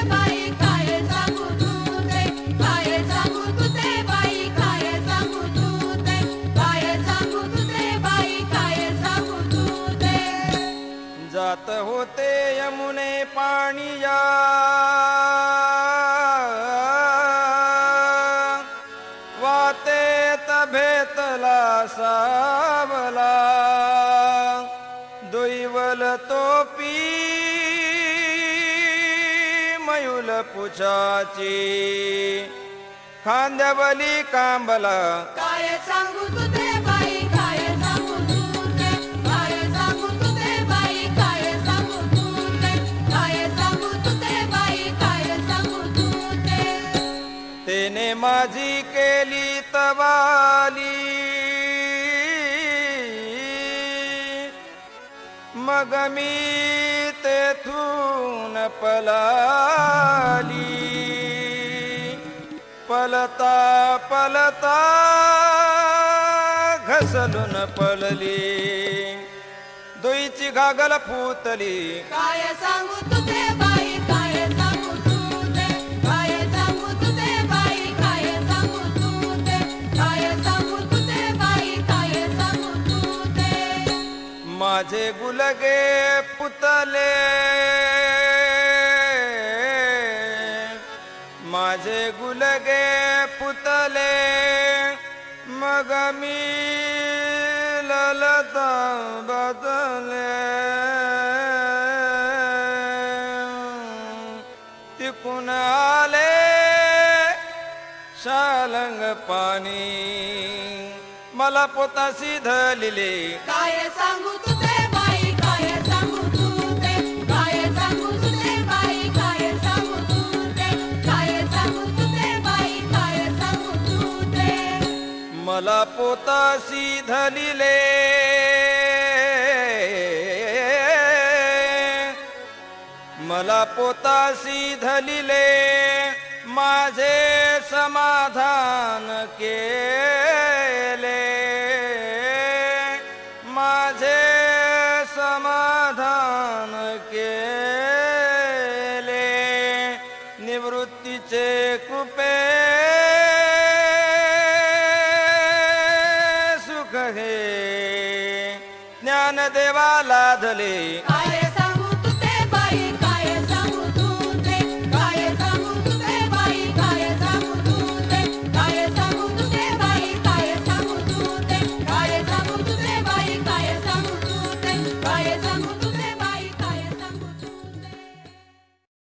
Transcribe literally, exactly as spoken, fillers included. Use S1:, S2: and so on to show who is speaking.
S1: बाई काय सांगू तुझे काय सांगू तुझे बाई काय सांगू तुझे काय सांगू तुझे बाई काय सांगू तुझे
S2: जात होते यमुने पाणिया वातेत भेटला सावला दुईवल तोपी मयूल पुछाची खांद्यावली कांबला
S1: काय सांगू तुझे बाई काय सांगू तुझे काय सांगू तुझे बाई काय सांगू तुझे काय सांगू तुझे बाई काय सांगू तुझे
S2: तेने माझी केली तवाली मग मी तेथून पलाली पलता पलता घसलून पळली दुईची घागल फुतली
S1: काय सांगू तुझे बाई काय सांगू तुझे काय सांगू तुझे बाई काय सांगू तुझे काय सांगू तुझे बाई काय सांगू तुझे
S2: माझे गुलगे पुतले माझे गुलगे पुतले मग मी ललता बदले तिकून आले शालंग पाणी मला पोताशी धलिले
S1: काय सांगू तुझे बाई काय सांगू तुझे काय सांगू तुझे बाई काय सांगू तुझे काय सांगू तुझे बाई काय सांगू तुझे
S2: मला पोताशी धलिले मला पोताशी धलिले माझे समाधान केले माझे समाधान केले निवृत्तीचे कृपे सुख हे ज्ञानदेवा लाधले
S1: काय